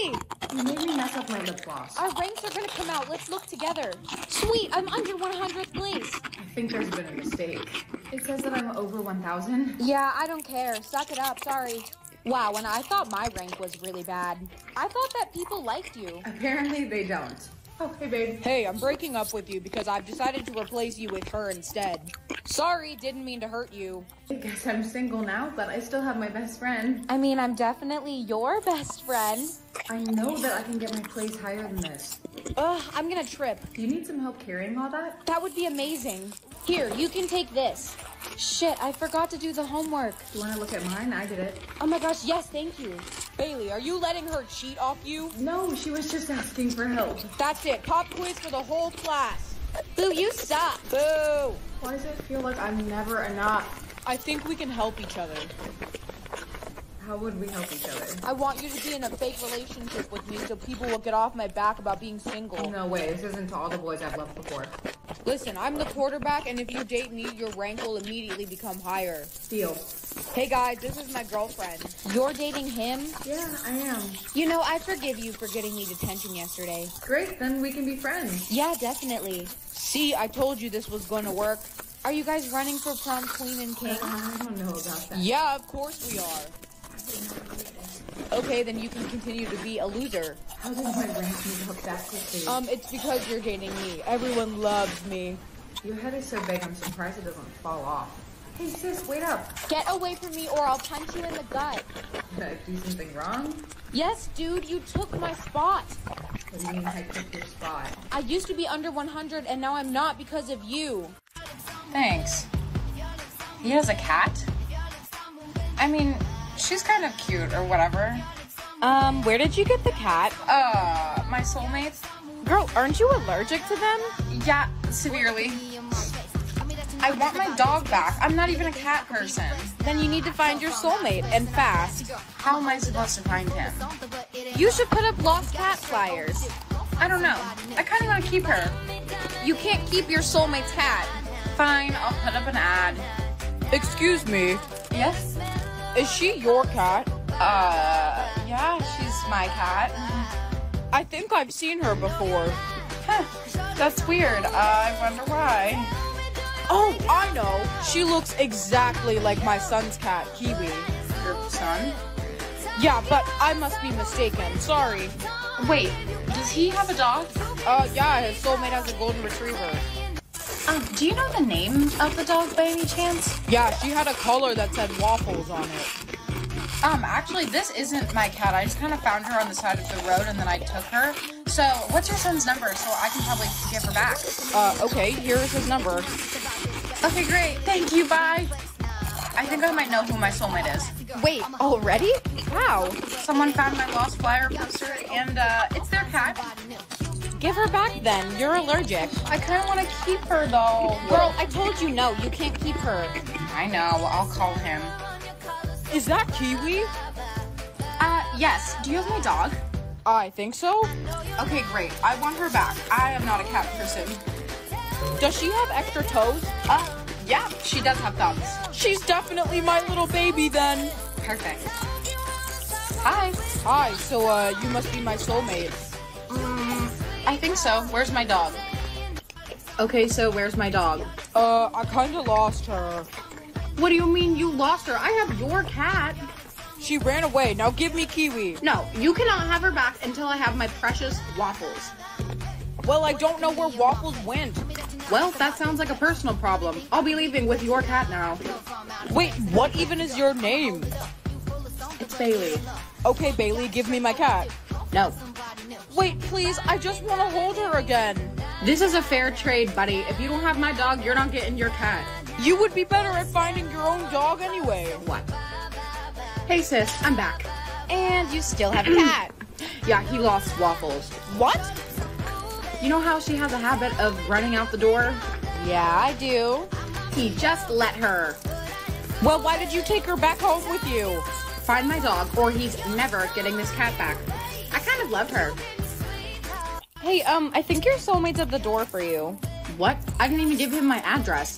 me! You made me mess up my lip gloss. Our ranks are gonna come out. Let's look together. Sweet, I'm under 100th place. I think there's been a mistake. It says that I'm over 1,000. Yeah, I don't care. Suck it up, sorry. Wow, and I thought my rank was really bad. I thought that people liked you. Apparently they don't. Oh, hey babe. Hey, I'm breaking up with you because I've decided to replace you with her instead. Sorry, didn't mean to hurt you. I guess I'm single now, but I still have my best friend. I mean, I'm definitely your best friend. I know that I can get my place higher than this. Ugh, I'm gonna trip. Do you need some help carrying all that? That would be amazing. Here, you can take this. Shit, I forgot to do the homework. You want to look at mine? I did it. Oh my gosh, yes, thank you. Bailey, are you letting her cheat off you? No, she was just asking for help. That's it, pop quiz for the whole class. Boo, you suck. Boo. Why does it feel like I'm never enough? I think we can help each other. How would we help each other? I want you to be in a fake relationship with me so people will get off my back about being single. No way, this isn't to all the boys I've left before. Listen, I'm the quarterback, and if you date me, your rank will immediately become higher. Deal. Hey guys, this is my girlfriend. You're dating him? Yeah, I am. You know, I forgive you for getting me detention yesterday. Great, then we can be friends. Yeah, definitely. See, I told you this was going to work. Are you guys running for prom queen and king? I don't know about that. Yeah, of course we are. Okay, then you can continue to be a loser. How did my rank move up that quickly? It's because you're dating me. Everyone loves me. Your head is so big, I'm surprised it doesn't fall off. Hey sis, wait up. Get away from me or I'll punch you in the gut. Did I do something wrong? Yes, dude, you took my spot. What do you mean I took your spot? I used to be under 100 and now I'm not because of you. Thanks. He has a cat? I mean, she's kind of cute or whatever. Where did you get the cat? My soulmates? Girl, aren't you allergic to them? Yeah, severely. I want my dog back. I'm not even a cat person. Then you need to find your soulmate, and fast. How am I supposed to find him? You should put up lost cat flyers. I don't know. I kind of want to keep her. You can't keep your soulmate's cat. Fine, I'll put up an ad. Excuse me, Yes? is she your cat? Yeah, she's my cat. I think I've seen her before. Huh, that's weird. I wonder why. Oh, I know. She looks exactly like my son's cat, Kiwi. Your son? Yeah, but I must be mistaken. Sorry. Wait, does he have a dog? Yeah, his soulmate has a golden retriever. Do you know the name of the dog by any chance? Yeah, she had a collar that said waffles on it. Actually, this isn't my cat. I just kind of found her on the side of the road and then I took her. So, what's your son's number so I can probably give her back? Okay, here's his number. Okay, great. Thank you. Bye. I think I might know who my soulmate is. Wait, already? How? Someone found my lost flyer poster and, it's their cat. Give her back then. You're allergic. I kind of want to keep her, though. Girl, I told you no. You can't keep her. I know. I'll call him. Is that Kiwi? Yes. Do you have my dog? I think so. Okay, great. I want her back. I am not a cat person. Does she have extra toes? Yeah, she does have thumbs. She's definitely my little baby then. Perfect. Hi. Hi, so you must be my soulmate. I think so. Where's my dog? Okay, so where's my dog? I kinda lost her. What do you mean you lost her? I have your cat. She ran away. Now give me Kiwi. No, you cannot have her back until I have my precious waffles. Well, I don't know where Waffles went. Well, that sounds like a personal problem. I'll be leaving with your cat now. Wait, what even is your name? It's Bailey. Okay, Bailey, give me my cat. No. Wait, please, I just want to hold her again. This is a fair trade, buddy. If you don't have my dog, you're not getting your cat. You would be better at finding your own dog anyway. What? Hey sis, I'm back. And you still have a cat. Yeah, he lost Waffles. What? You know how she has a habit of running out the door? Yeah, I do. He just let her. Well, why did you take her back home with you? Find my dog, or he's never getting this cat back. I kind of love her. Hey, I think your soulmate's at the door for you. What? I didn't even give him my address.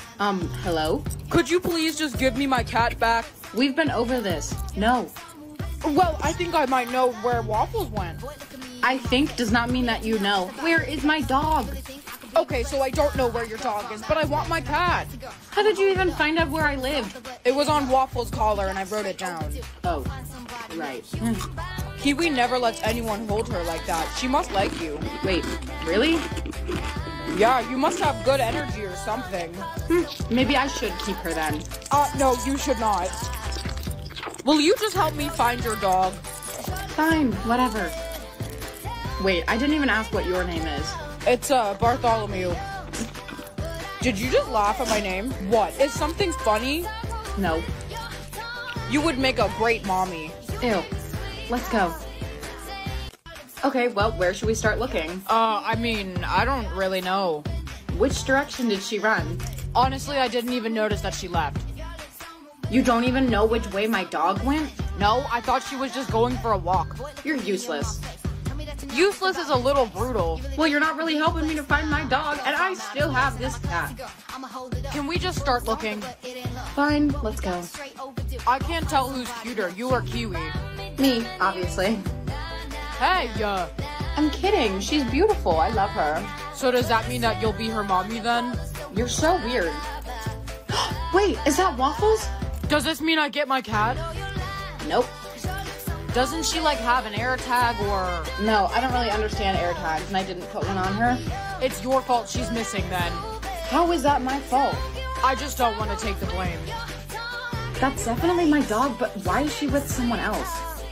Hello? Could you please just give me my cat back? We've been over this. No. Well, I think I might know where Waffles went. I think does not mean that you know. Where is my dog? Okay, so I don't know where your dog is, but I want my cat. How did you even find out where I lived? It was on Waffles' collar and I wrote it down. Oh, right. Kiwi never lets anyone hold her like that. She must like you. Wait, really? Yeah, you must have good energy or something. Maybe I should keep her then. No, you should not. Will you just help me find your dog? Fine, whatever. Wait, I didn't even ask what your name is. It's, Bartholomew. Did you just laugh at my name? What? Is something funny? No. You would make a great mommy. Ew. Let's go. Okay, well, where should we start looking? I mean, I don't really know. Which direction did she run? Honestly, I didn't even notice that she left. You don't even know which way my dog went? No, I thought she was just going for a walk. You're useless. Useless is a little brutal. Well, you're not really helping me to find my dog, and I still have this cat. Can we just start looking? Fine, let's go. I can't tell who's cuter, you or Kiwi. Me, obviously. Hey, I'm kidding. She's beautiful. I love her. so does that mean that you'll be her mommy then? You're so weird. Wait, is that Waffles? Does this mean I get my cat? Nope. Doesn't she like have an air tag or... No, I don't really understand air tags, and I didn't put one on her. It's your fault she's missing then. How is that my fault? I just don't want to take the blame. That's definitely my dog, but why is she with someone else?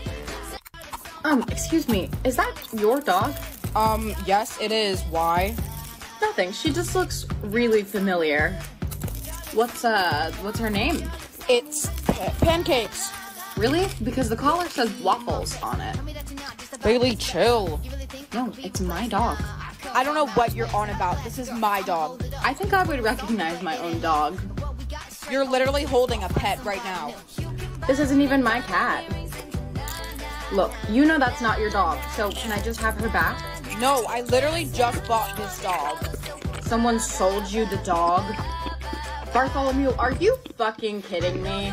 Excuse me, is that your dog? Yes, it is. Why? Nothing, she just looks really familiar. What's her name? It's Pancakes. Really? Because the collar says Waffles on it. Bailey, chill. No, it's my dog. I don't know what you're on about. This is my dog. I think I would recognize my own dog. You're literally holding a pet right now. This isn't even my cat. Look, you know that's not your dog, so can I just have her back? No, I literally just bought this dog. Someone sold you the dog? Bartholomew, are you fucking kidding me?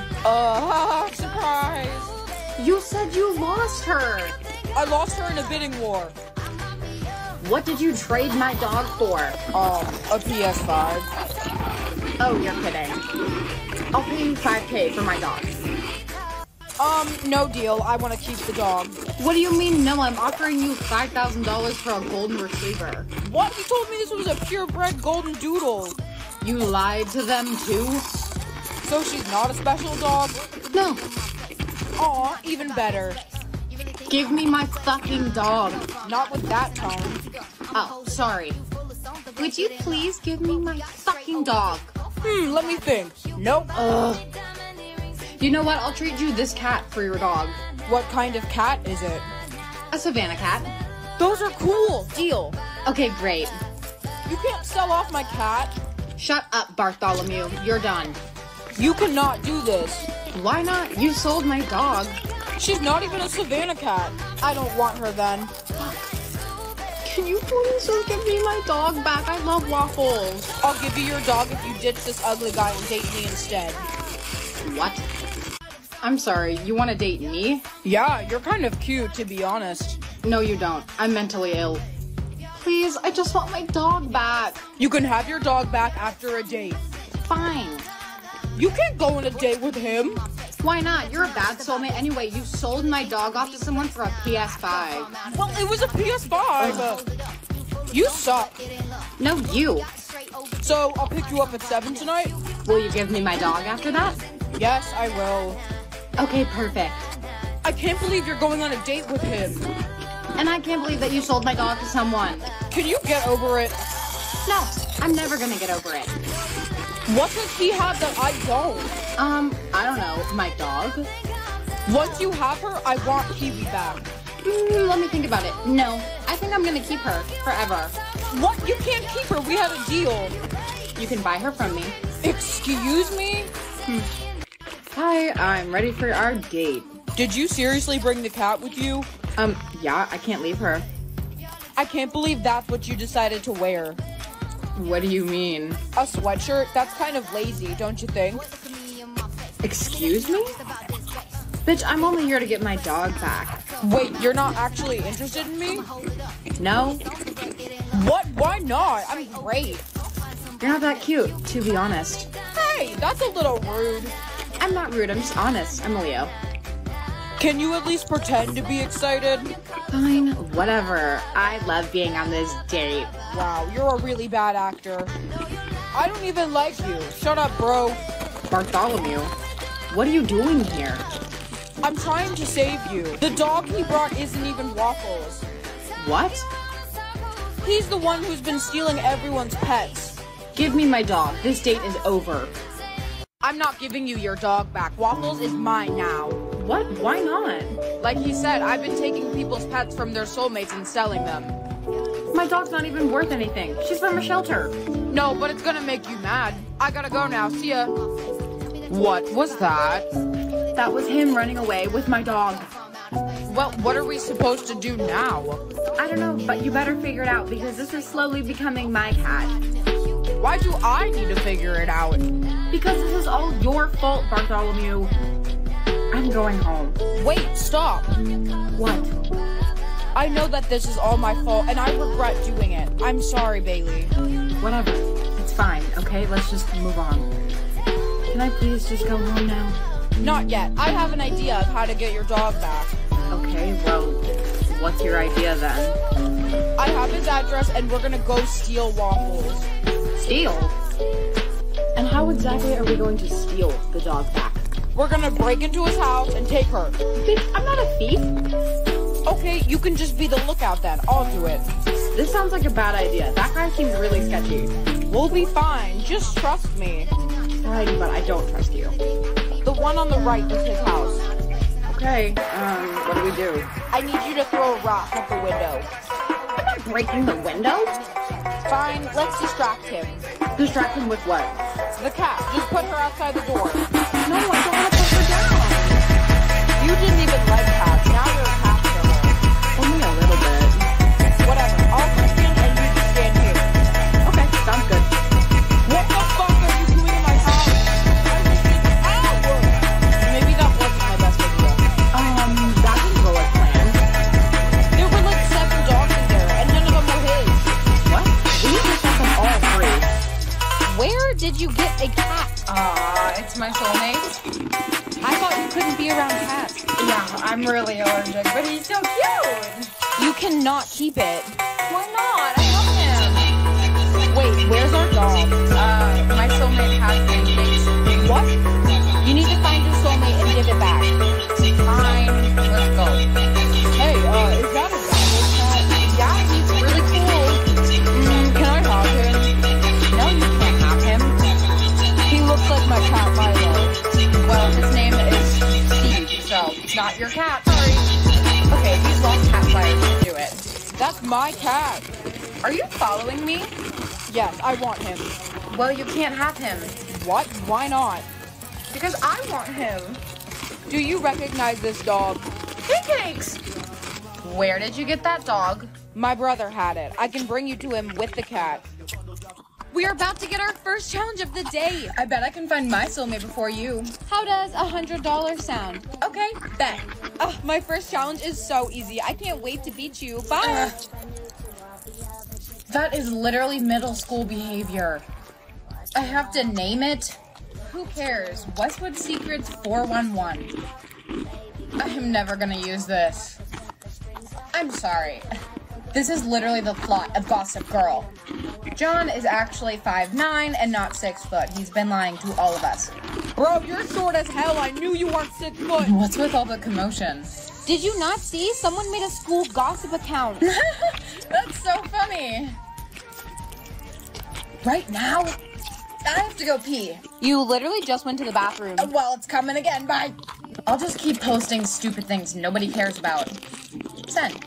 Surprise. You said you lost her. I lost her in a bidding war. What did you trade my dog for? A PS5. Oh, you're kidding. I'll pay you $5,000 for my dog. No deal. I want to keep the dog. What do you mean, no? I'm offering you $5,000 for a golden retriever. What? You told me this was a purebred golden doodle. You lied to them, too? So she's not a special dog? No. Aw, even better. Give me my fucking dog. Not with that tone. Oh, sorry. Would you please give me my fucking dog? Let me think. Nope. Ugh. You know what? I'll treat you this cat for your dog. What kind of cat is it? A Savannah cat. Those are cool. Deal. Okay, great. You can't sell off my cat. Shut up, Bartholomew. You're done. You cannot do this. Why not? You sold my dog. She's not even a Savannah cat. I don't want her then. Can you please just give me my dog back? I love Waffles. I'll give you your dog if you ditch this ugly guy and date me instead. What? I'm sorry, you want to date me? Yeah, you're kind of cute, to be honest. No, you don't. I'm mentally ill. Please, I just want my dog back. You can have your dog back after a date. Fine. You can't go on a date with him. Why not? You're a bad soulmate anyway. You sold my dog off to someone for a PS5. Well, it was a PS5. You suck. No, you. So, I'll pick you up at 7 tonight? Will you give me my dog after that? Yes, I will. Okay, perfect. I can't believe you're going on a date with him. And I can't believe that you sold my dog to someone. Can you get over it? No, I'm never gonna get over it. What does he have that I don't? I don't know. My dog? Once you have her, I want Kiwi back. Let me think about it. No, I think I'm gonna keep her forever. What? You can't keep her. We had a deal. You can buy her from me. Excuse me? Hi, I'm ready for our date. Did you seriously bring the cat with you? Yeah, I can't leave her. I can't believe that's what you decided to wear. What do you mean? A sweatshirt? That's kind of lazy, don't you think? Excuse me? Bitch, I'm only here to get my dog back. Wait, you're not actually interested in me? No? What? Why not? I'm great. You're not that cute, to be honest. Hey, that's a little rude. I'm not rude, I'm just honest. I'm a Leo. Can you at least pretend to be excited? Fine, whatever. I love being on this date. Wow, you're a really bad actor. I don't even like you. Shut up, bro. Bartholomew, what are you doing here? I'm trying to save you. The dog he brought isn't even Waffles. What? He's the one who's been stealing everyone's pets. Give me my dog. This date is over. I'm not giving you your dog back. Waffles is mine now. What? Why not? Like he said, I've been taking people's pets from their soulmates and selling them. My dog's not even worth anything. She's from a shelter. No, but it's gonna make you mad. I gotta go now. See ya. What was that? That was him running away with my dog. Well, what are we supposed to do now? I don't know, but you better figure it out because this is slowly becoming my cat. Why do I need to figure it out? Because this is all your fault, Bartholomew. I'm going home. Wait, stop. What? I know that this is all my fault, and I regret doing it. I'm sorry, Bailey. Whatever. It's fine, okay? Let's just move on. Can I please just go home now? Not yet. I have an idea of how to get your dog back. Okay, well, what's your idea then? I have his address, and we're gonna go steal Waffles. Steal? And how exactly are we going to steal the dog back? We're gonna break into his house and take her. Bitch, I'm not a thief. Okay, you can just be the lookout then. I'll do it. This sounds like a bad idea. That guy seems really sketchy. We'll be fine. Just trust me. Alrighty, but I don't trust you. The one on the right is his house. Okay, what do we do? I need you to throw a rock at the window. I'm not breaking the window. Fine, let's distract him. Distract him with what? The cat. Just put her outside the door. No, I don't want to put her down. You didn't even like cats. Now you're a cat girl. Only a little bit. Whatever. I'll just stand and you just stand here. Okay, sounds good. What the fuck are you doing in my house? Ow! Maybe that wasn't my best idea. That didn't go as planned. There were like 7 dogs in there, and none of them were his. What? We need to set them all free. Where did you get a cat? It's my soulmate. I thought you couldn't be around cats. Yeah, I'm really allergic, but he's so cute. You cannot keep it. Why not? I love him. Wait, where's our dog? My soulmate has pancakes. What? You need to find your soulmate and give it back. Fine, let's go. Hey, is that a Waffles cat? Yeah, he's really cool. Can I have him? No, you can't have him. He looks like my cat Milo. Well, his name is Steve, so not your cat. Sorry. Okay, these lost cat flyers should do it. That's my cat. Are you following me? Yes, I want him. Well, you can't have him. What? Why not? Because I want him. Do you recognize this dog? Pancakes! Where did you get that dog? My brother had it. I can bring you to him with the cat. We're about to get our first challenge of the day. I bet I can find my soulmate before you. How does $100 sound? Okay, bet. My first challenge is so easy. I can't wait to beat you. Bye. That is literally middle school behavior. I have to name it? Who cares? Westwood Secrets 411. I am never gonna use this. I'm sorry. This is literally the plot of Gossip Girl. John is actually 5'9" and not 6 foot. He's been lying to all of us. Bro, you're short as hell. I knew you weren't 6 foot. What's with all the commotion? Did you not see? Someone made a school gossip account. That's so funny. Right now? I have to go pee. You literally just went to the bathroom. Well, it's coming again. Bye. I'll just keep posting stupid things nobody cares about. Send.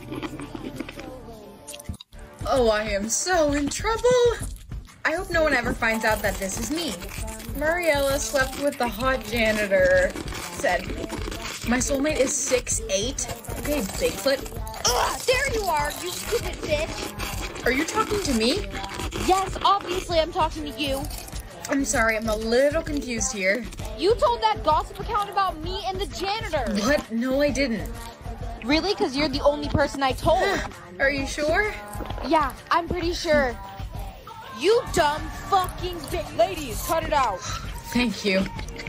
Oh, I am so in trouble. I hope no one ever finds out that this is me. Mariella slept with the hot janitor. Said, my soulmate is 6'8". Okay, Bigfoot. Ugh, there you are, you stupid bitch. Are you talking to me? Yes, obviously I'm talking to you. I'm sorry, I'm a little confused here. You told that gossip account about me and the janitor. What? No, I didn't. Really? Because you're the only person I told. Are you sure? Yeah, I'm pretty sure. You dumb fucking bitch. Ladies, cut it out. Thank you.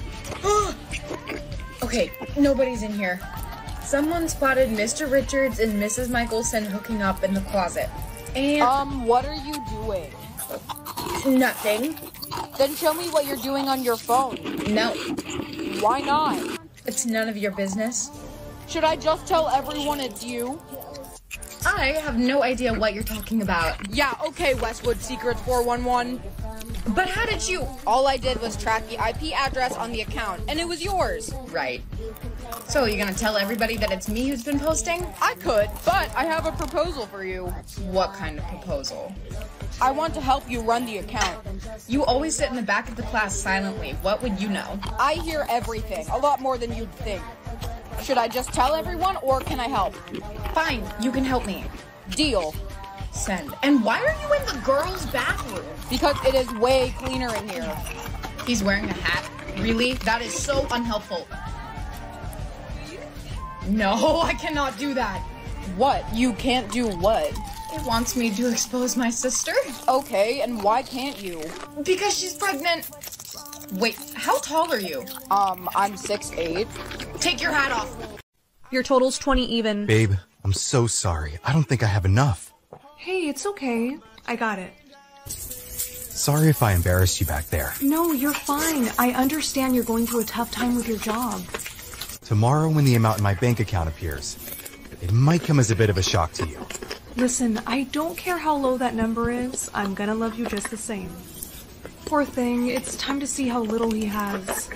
Okay, nobody's in here. Someone spotted Mr. Richards and Mrs. Michelson hooking up in the closet. And What are you doing? nothing. Then show me what you're doing on your phone. No, Why not? it's none of your business. Should I just tell everyone it's you? I have no idea what you're talking about. Yeah, okay, Westwood Secrets 411. But how did you... All I did was track the IP address on the account, and it was yours. Right. So you're gonna tell everybody that it's me who's been posting? I could, but I have a proposal for you. What kind of proposal? I want to help you run the account. You always sit in the back of the class silently. What would you know? I hear everything, a lot more than you'd think. Should I just tell everyone, or can I help? Fine, you can help me. Deal. Send. And why are you in the girls' bathroom? Because it is way cleaner in here. He's wearing a hat. Really? That is so unhelpful. No, I cannot do that. What? You can't do what? It wants me to expose my sister. Okay, and why can't you? Because she's pregnant. Wait, how tall are you? I'm 6'8". Take your hat off. Your total's 20 even. Babe, I'm so sorry. I don't think I have enough. Hey, it's okay. I got it. Sorry if I embarrassed you back there. No, you're fine. I understand you're going through a tough time with your job. Tomorrow when the amount in my bank account appears, it might come as a bit of a shock to you. Listen, I don't care how low that number is. I'm gonna love you just the same. Poor thing, it's time to see how little he has.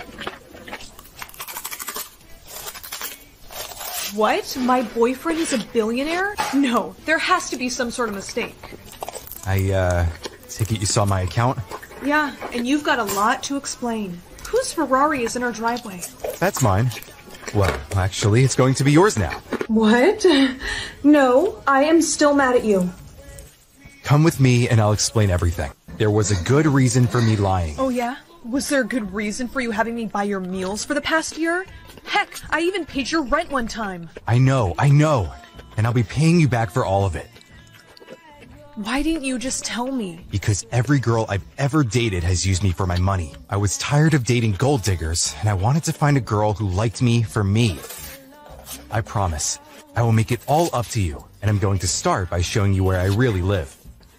What? My boyfriend is a billionaire? No, there has to be some sort of mistake. I take it you saw my account? Yeah, and you've got a lot to explain. Whose Ferrari is in our driveway? That's mine. Well, actually, it's going to be yours now. What? No, I am still mad at you. Come with me and I'll explain everything. There was a good reason for me lying. Oh yeah? Was there a good reason for you having me buy your meals for the past year? Heck, I even paid your rent one time. I know. And I'll be paying you back for all of it. Why didn't you just tell me? Because every girl I've ever dated has used me for my money. I was tired of dating gold diggers, and I wanted to find a girl who liked me for me. I promise, I will make it all up to you, and I'm going to start by showing you where I really live.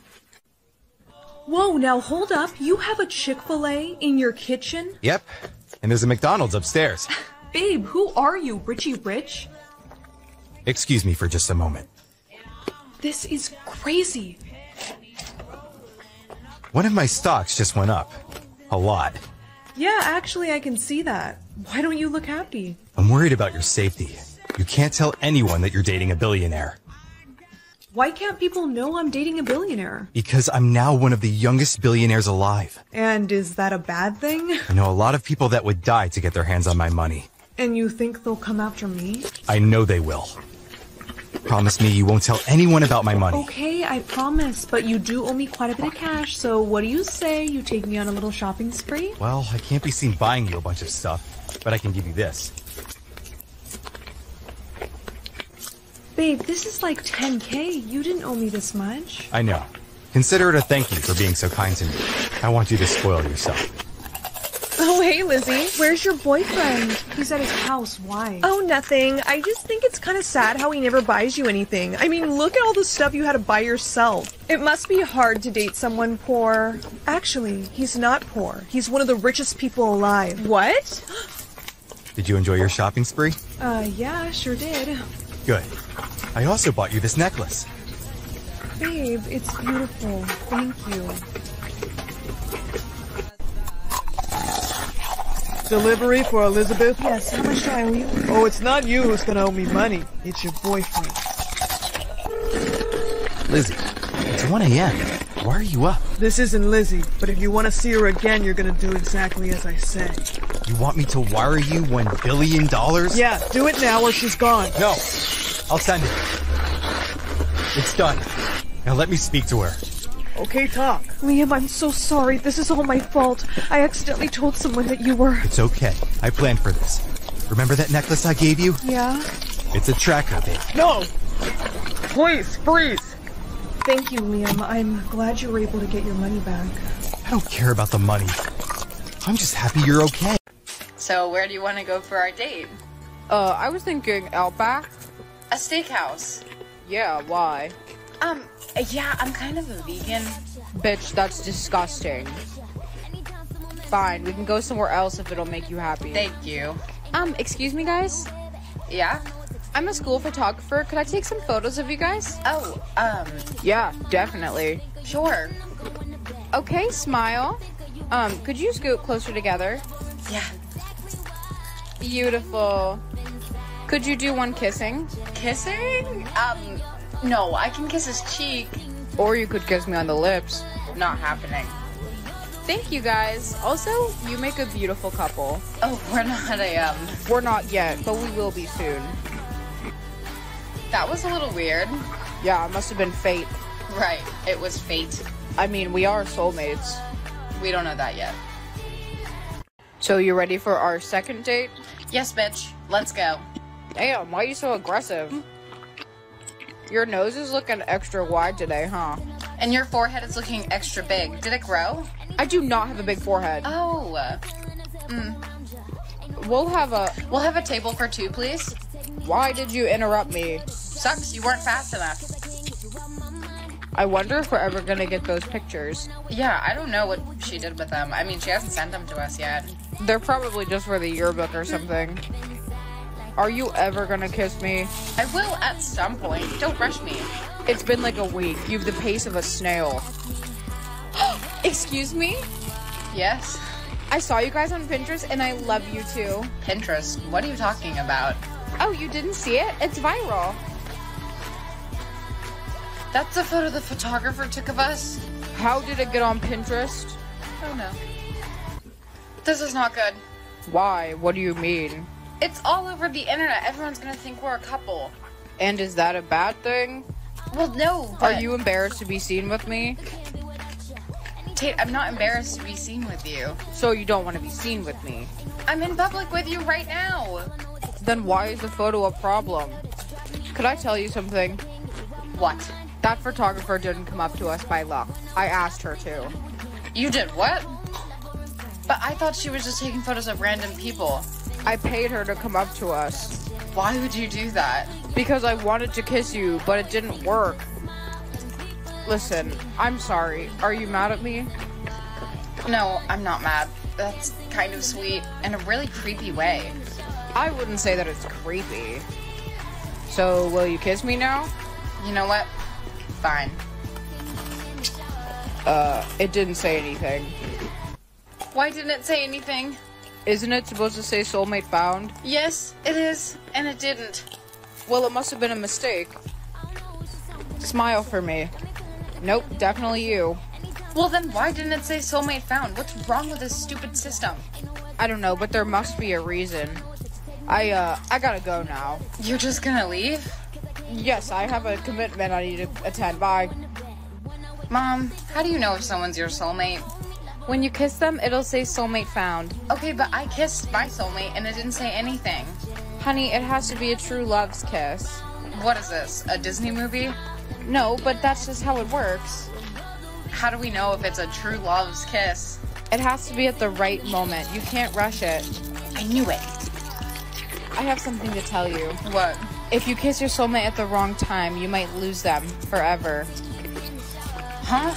Whoa, now hold up. You have a Chick-fil-A in your kitchen? Yep, and there's a McDonald's upstairs. Babe, who are you, Richie Rich? Excuse me for just a moment. This is crazy. One of my stocks just went up. A lot. Yeah, actually, I can see that. Why don't you look happy? I'm worried about your safety. You can't tell anyone that you're dating a billionaire. Why can't people know I'm dating a billionaire? Because I'm now one of the youngest billionaires alive. And is that a bad thing? I know a lot of people that would die to get their hands on my money. And you think they'll come after me? I know they will. Promise me you won't tell anyone about my money. Okay, I promise, but you do owe me quite a bit of cash, so what do you say you take me on a little shopping spree? Well, I can't be seen buying you a bunch of stuff, but I can give you this. Babe, this is like 10K. You didn't owe me this much. I know. Consider it a thank you for being so kind to me. I want you to spoil yourself. Oh, hey, Lizzie. Where's your boyfriend? He's at his house. Why? Oh, nothing. I just think it's kind of sad how he never buys you anything. I mean, look at all the stuff you had to buy yourself. It must be hard to date someone poor. Actually, he's not poor. He's one of the richest people alive. What? Did you enjoy your shopping spree? Yeah, sure did. Good. I also bought you this necklace. Babe, it's beautiful. Thank you. Delivery for Elizabeth? Yes, how much do I owe you? Oh, it's not you who's gonna owe me money. It's your boyfriend. Lizzie, it's 1 a.m. Why are you up? This isn't Lizzie, but if you want to see her again, you're gonna do exactly as I say. You want me to wire you $1 billion? Yeah, do it now or she's gone. No, I'll send it. It's done. Now let me speak to her. Okay, talk. Liam, I'm so sorry. This is all my fault. I accidentally told someone that you were... It's okay. I planned for this. Remember that necklace I gave you? Yeah? It's a tracker, babe. No! Please, freeze! Thank you, Liam. I'm glad you were able to get your money back. I don't care about the money. I'm just happy you're okay. So where do you want to go for our date? I was thinking Outback. A steakhouse. Yeah, why? Yeah, I'm kind of a vegan. Bitch, that's disgusting. Fine, we can go somewhere else if it'll make you happy. Thank you. Excuse me, guys? Yeah? I'm a school photographer. Could I take some photos of you guys? Oh, Yeah, definitely. sure. Okay, smile. Could you scoot closer together? Yeah. Beautiful. Could you do one kissing? Kissing? No, I can kiss his cheek. Or you could kiss me on the lips. Not happening. Thank you, guys. Also, you make a beautiful couple. Oh, we're not We're not yet, but we will be soon. that was a little weird. Yeah, it must have been fate. Right, it was fate. I mean, we are soulmates. We don't know that yet. So you ready for our second date? Yes, bitch. Let's go. Damn, why are you so aggressive? Your nose is looking extra wide today, huh? And your forehead is looking extra big. Did it grow? I do not have a big forehead. Oh. We'll have We'll have a table for two, please. Why did you interrupt me? Sucks, you weren't fast enough. I wonder if we're ever gonna get those pictures. Yeah, I don't know what she did with them. I mean, she hasn't sent them to us yet. They're probably just for the yearbook or something. Are you ever gonna kiss me? I will at some point. Don't rush me. It's been like a week. You've the pace of a snail. Excuse me? Yes? I saw you guys on Pinterest and I love you too. Pinterest. What are you talking about? Oh, you didn't see it? It's viral. That's the photo the photographer took of us? How did it get on Pinterest? Oh no. This is not good. Why? What do you mean? It's all over the internet. Everyone's gonna think we're a couple. And is that a bad thing? Well, no, Are but... you embarrassed to be seen with me? Tate, I'm not embarrassed to be seen with you. So you don't want to be seen with me? I'm in public with you right now. Then why is the photo a problem? Could I tell you something? What? That photographer didn't come up to us by luck. I asked her to. You did what? But I thought she was just taking photos of random people. I paid her to come up to us. Why would you do that? Because I wanted to kiss you, but it didn't work. Listen, I'm sorry. Are you mad at me? No, I'm not mad. That's kind of sweet in a really creepy way. I wouldn't say that it's creepy. So, will you kiss me now? You know what? Fine. It didn't say anything. Why didn't it say anything? Isn't it supposed to say soulmate found? Yes, it is, and it didn't. Well, it must have been a mistake. Smile for me. Nope, definitely you. Well, then why didn't it say soulmate found? What's wrong with this stupid system? I don't know, but there must be a reason. I gotta go now. You're just gonna leave? Yes, I have a commitment I need to attend. Bye. Mom, how do you know if someone's your soulmate? When you kiss them, it'll say soulmate found. Okay, but I kissed my soulmate and it didn't say anything. Honey, it has to be a true love's kiss. What is this, a Disney movie? No, but that's just how it works. How do we know if it's a true love's kiss? It has to be at the right moment. You can't rush it. I knew it. I have something to tell you. What? If you kiss your soulmate at the wrong time, you might lose them forever. Huh?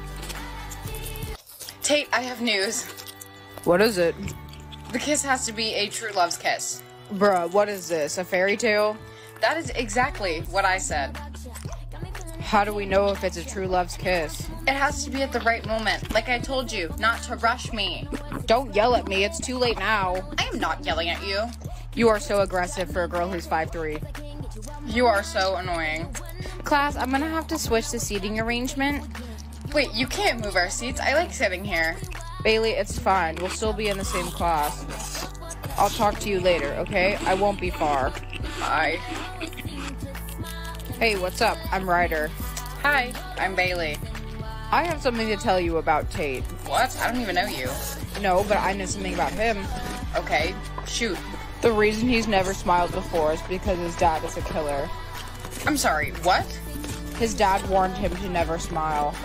Tate, I have news. What is it? The kiss has to be a true love's kiss. Bruh, what is this? A fairy tale? That is exactly what I said. How do we know if it's a true love's kiss? It has to be at the right moment. Like I told you, not to rush me. Don't yell at me, it's too late now. I am not yelling at you. You are so aggressive for a girl who's 5'3". You are so annoying. Class, I'm gonna have to switch the seating arrangement. Wait, you can't move our seats. I like sitting here. Bailey, it's fine. We'll still be in the same class. I'll talk to you later, okay? I won't be far. Bye. Hey, what's up? I'm Ryder. Hi, I'm Bailey. I have something to tell you about Tate. What? I don't even know you. No, but I know something about him. Okay, shoot. The reason he's never smiled before is because his dad is a killer. I'm sorry, what? His dad warned him to never smile.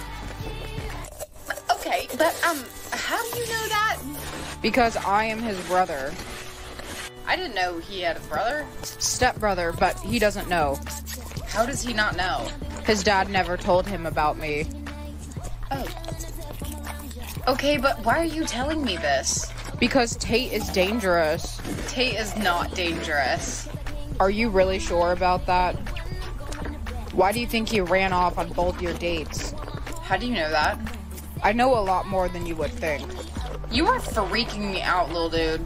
Okay, but, how do you know that? Because I am his brother. I didn't know he had a brother. Stepbrother, but he doesn't know. How does he not know? His dad never told him about me. Oh. Okay, but why are you telling me this? Because Tate is dangerous. Tate is not dangerous. Are you really sure about that? Why do you think he ran off on both your dates? How do you know that? I know a lot more than you would think. You are freaking me out, little dude.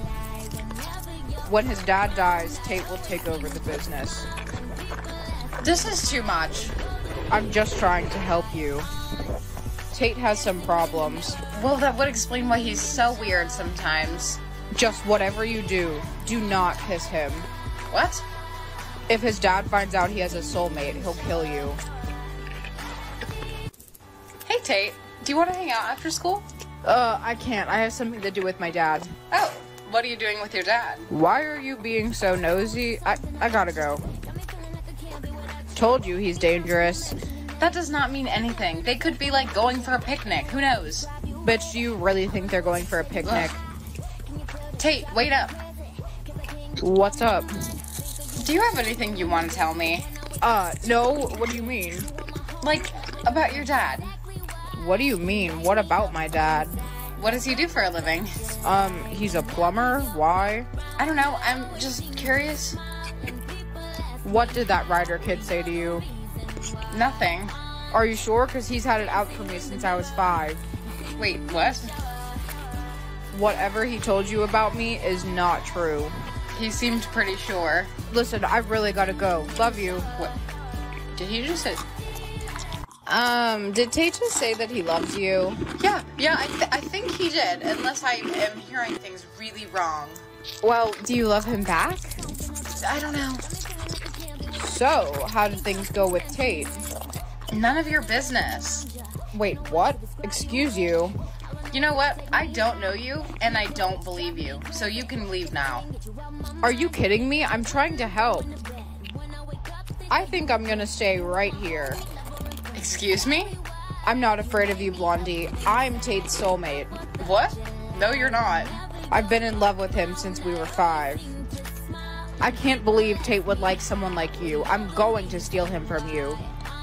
When his dad dies, Tate will take over the business. This is too much. I'm just trying to help you. Tate has some problems. Well, that would explain why he's so weird sometimes. Just whatever you do, do not kiss him. What? If his dad finds out he has a soulmate, he'll kill you. Hey, Tate. Do you want to hang out after school? I can't. I have something to do with my dad. Oh, what are you doing with your dad? Why are you being so nosy? I gotta go. Told you he's dangerous. That does not mean anything. They could be, like, going for a picnic. Who knows? Bitch, do you really think they're going for a picnic? Ugh. Tate, wait up. What's up? Do you have anything you want to tell me? No. What do you mean? Like, about your dad. What do you mean? What about my dad? What does he do for a living? He's a plumber? Why? I don't know. I'm just curious. What did that Ryder kid say to you? Nothing. Are you sure? Because he's had it out for me since I was 5. Wait, what? Whatever he told you about me is not true. He seemed pretty sure. Listen, I really gotta go. Love you. What? Did he just say... Did Tate just say that he loves you? Yeah, I think he did, unless I am hearing things really wrong. Well, do you love him back? I don't know. So, how did things go with Tate? None of your business. Wait, what? Excuse you. You know what? I don't know you, and I don't believe you, so you can leave now. Are you kidding me? I'm trying to help. I think I'm gonna stay right here. Excuse me? I'm not afraid of you, Blondie. I'm Tate's soulmate. What? No, you're not. I've been in love with him since we were 5. I can't believe Tate would like someone like you. I'm going to steal him from you.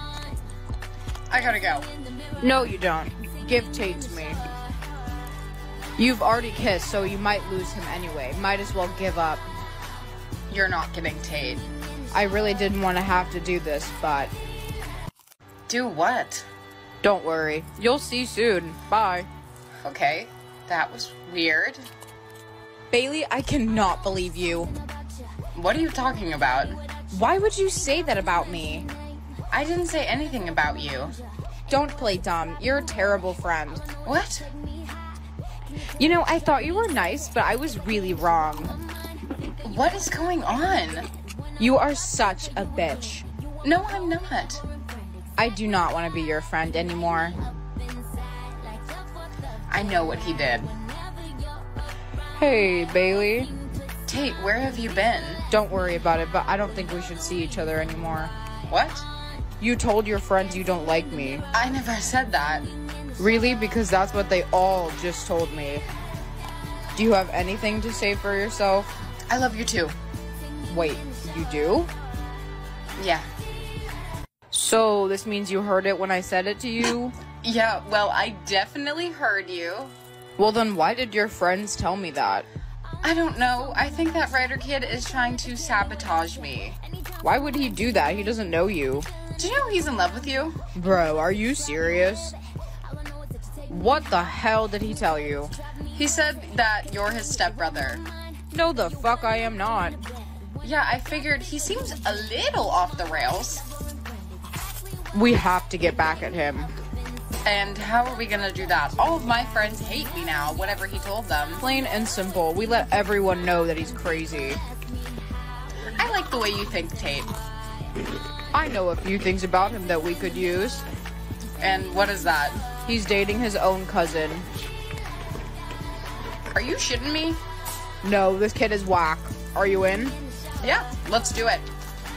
I gotta go. No, you don't. Give Tate to me. You've already kissed, so you might lose him anyway. Might as well give up. You're not getting Tate. I really didn't want to have to do this, but... Do what? Don't worry. You'll see soon. Bye. Okay, that was weird. Bailey, I cannot believe you. What are you talking about? Why would you say that about me? I didn't say anything about you. Don't play dumb. You're a terrible friend. What? You know, I thought you were nice, but I was really wrong. What is going on? You are such a bitch. No, I'm not. I do not want to be your friend anymore. I know what he did. Hey, Bailey. Tate, where have you been? Don't worry about it, but I don't think we should see each other anymore. What? You told your friends you don't like me. I never said that. Really? Because that's what they all just told me. Do you have anything to say for yourself? I love you too. Wait, you do? Yeah. So, this means you heard it when I said it to you? Yeah, well, I definitely heard you. Well, then why did your friends tell me that? I don't know. I think that Ryder kid is trying to sabotage me. Why would he do that? He doesn't know you. Do you know he's in love with you? Bro, are you serious? What the hell did he tell you? He said that you're his stepbrother. No, the fuck I am not. Yeah, I figured he seems a little off the rails. We have to get back at him. And how are we gonna do that? All of my friends hate me now, whatever he told them. Plain and simple. We let everyone know that he's crazy. I like the way you think, Tate. I know a few things about him that we could use. And what is that? He's dating his own cousin. Are you shitting me? No, this kid is whack. Are you in? Yeah, let's do it.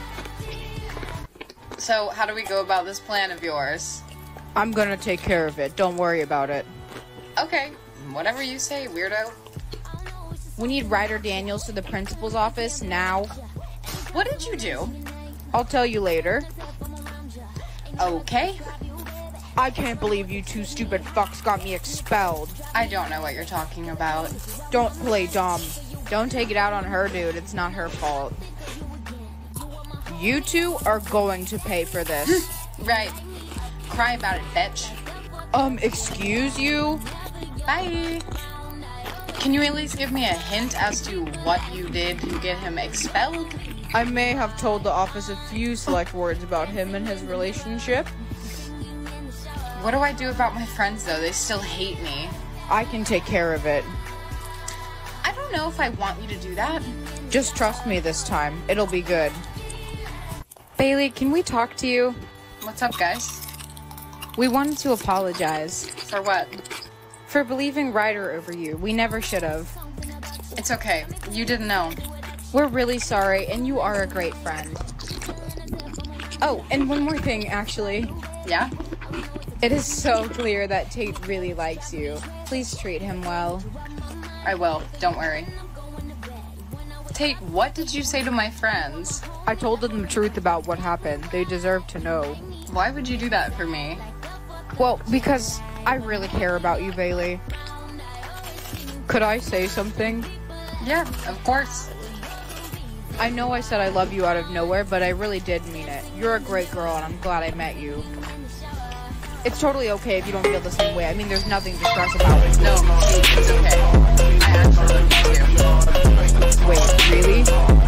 So, how do we go about this plan of yours? I'm gonna take care of it. Don't worry about it. Okay, whatever you say, weirdo. We need Ryder Daniels to the principal's office now. What did you do? I'll tell you later. Okay. I can't believe you two stupid fucks got me expelled. I don't know what you're talking about. Don't play dumb. Don't take it out on her, dude. It's not her fault. You two are going to pay for this. Right. Cry about it, bitch. Excuse you? Bye. Can you at least give me a hint as to what you did to get him expelled? I may have told the office a few select words about him and his relationship. What do I do about my friends, though? They still hate me. I can take care of it. I don't know if I want you to do that. Just trust me this time. It'll be good. Bailey, can we talk to you? What's up, guys? We wanted to apologize For what? for believing Ryder over you. We never should have. It's okay. You didn't know. We're really sorry, and you are a great friend. Oh, and one more thing, actually. Yeah? It is so clear that Tate really likes you. Please treat him well. I will. Don't worry. Tate, what did you say to my friends? I told them the truth about what happened. They deserve to know. Why would you do that for me? Well, because I really care about you, Bailey. Could I say something? Yeah, of course. I know I said I love you out of nowhere, but I really did mean it. You're a great girl, and I'm glad I met you. It's totally okay if you don't feel the same way. I mean, there's nothing to stress about. No, Tate, it's okay. I actually love you too. Wait, really?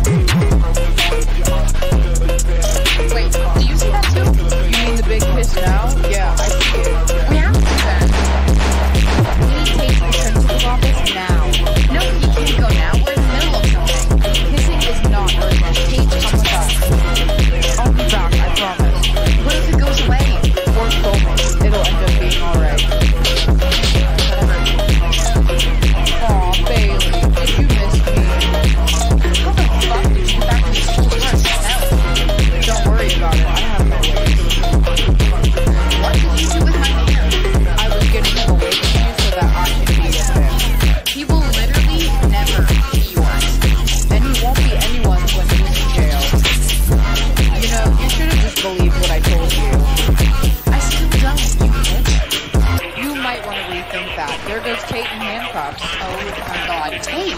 Wait, do you see that too? You mean the big kiss now? Yeah, I see it. We have to then. We need Tate to the principal's office now. No, he can't go now. We're in the middle of something. Kissing is not urgent. Tate, come with us. I'll be back, I promise. What if it goes away? Or promise. It'll end up being alright. Aw, Bailey, did you miss me? How the fuck did you get back to school first? Don't worry about it. I have no ways. What did you do with my man? I was getting him away from you so that I could be with him. He will literally never be yours. And he won't be anyone's when he's in jail. You know, you should have just believed what I told you. I still don't, you bitch. You might want to rethink that. There goes Tate in handcuffs. Oh my god, Tate.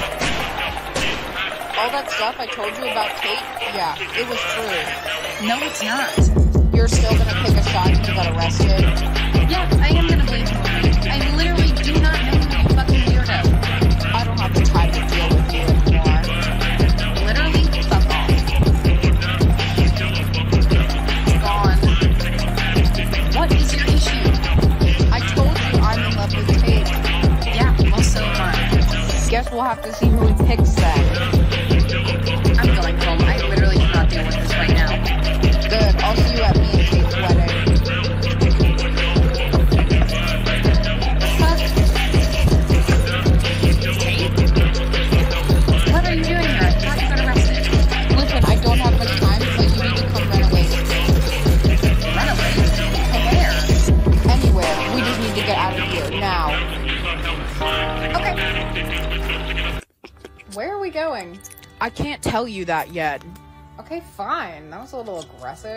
All that stuff I told you about Tate, yeah, it was true. No, it's not. You're still gonna take a shot and you got arrested? Yeah, I am gonna believe you. I literally do not know you, you fucking weirdo. I don't have the time to deal with you anymore. Literally, fuck off. Gone. What is your issue? I told you I'm in love with Tate. Yeah, well, so am I. Guess we'll have to see who he picks then. I'm going home. I literally cannot deal with this right now. Good, I'll see you at me and Tate's wedding. What are you doing here? I thought you got arrested. Listen, I don't have much time, so you need to come run away with me. Run away? To where? Anywhere, we just need to get out of here, now. Okay. Where are we going? I can't tell you that yet. Okay, fine. That was a little aggressive.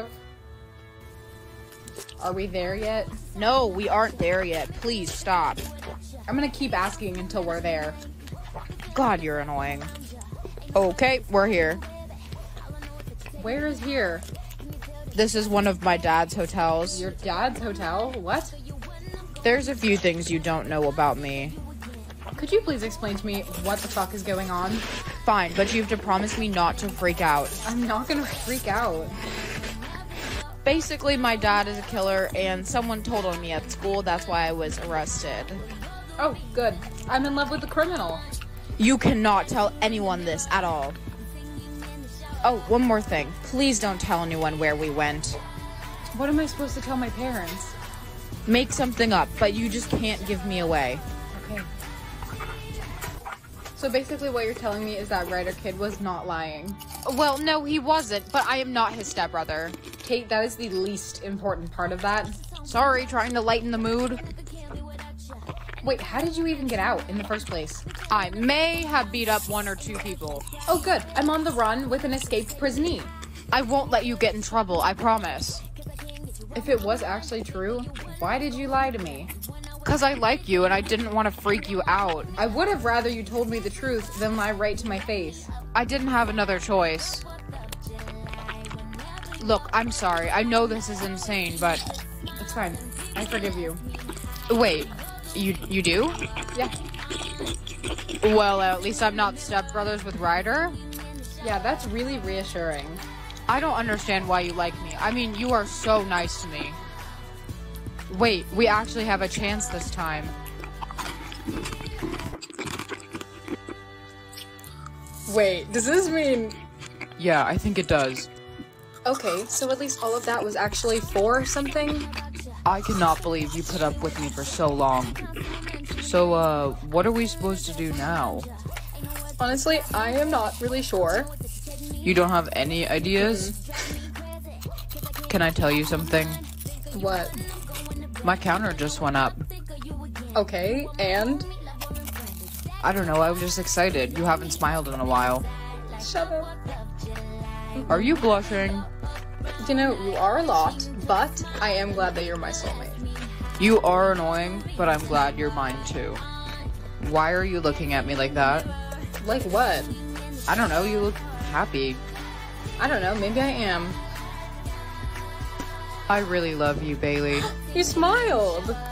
Are we there yet? No, we aren't there yet. Please stop. I'm gonna keep asking until we're there. God, you're annoying. Okay, we're here. Where is here? This is one of my dad's hotels. Your dad's hotel? What? There's a few things you don't know about me. Could you please explain to me what the fuck is going on? Fine, but you have to promise me not to freak out. I'm not gonna freak out. Basically, my dad is a killer, and someone told on me at school. That's why I was arrested. Oh, good. I'm in love with the criminal. You cannot tell anyone this at all. Oh, one more thing. Please don't tell anyone where we went. What am I supposed to tell my parents? Make something up, but you just can't give me away. Okay. So basically what you're telling me is that Ryder Kid was not lying. Well, no, he wasn't, but I am not his stepbrother. Kate, that is the least important part of that. Sorry, trying to lighten the mood. Wait, how did you even get out in the first place? I may have beat up 1 or 2 people. Oh good, I'm on the run with an escaped prisonee. I won't let you get in trouble, I promise. If it was actually true, why did you lie to me? 'Cause I like you and I didn't want to freak you out. I would have rather you told me the truth than lie right to my face. I didn't have another choice. Look, I'm sorry. I know this is insane, but... It's fine. I forgive you. Wait, you do? Yeah. Well, at least I'm not stepbrothers with Ryder. Yeah, that's really reassuring. I don't understand why you like me. I mean, you are so nice to me. Wait, we actually have a chance this time. Wait, does this mean... Yeah, I think it does. Okay, so at least all of that was actually for something? I cannot believe you put up with me for so long. So, what are we supposed to do now? Honestly, I am not really sure. You don't have any ideas? Can I tell you something? What? My counter just went up. Okay, and? I don't know, I was just excited. You haven't smiled in a while. Shut up. Are you blushing? You know, you are a lot, but I am glad that you're my soulmate. You are annoying, but I'm glad you're mine too. Why are you looking at me like that? Like what? I don't know, you look happy. I don't know, maybe I am. I really love you, Bailey. You smiled!